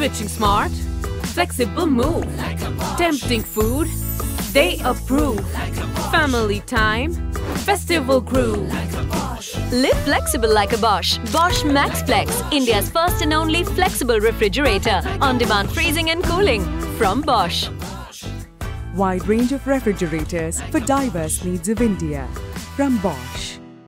Switching smart, flexible move, tempting food, they approve. Family time, festival groove. Live flexible like a Bosch. Bosch MaxFlex, India's first and only flexible refrigerator. On-demand freezing and cooling from Bosch. Wide range of refrigerators for diverse needs of India from Bosch.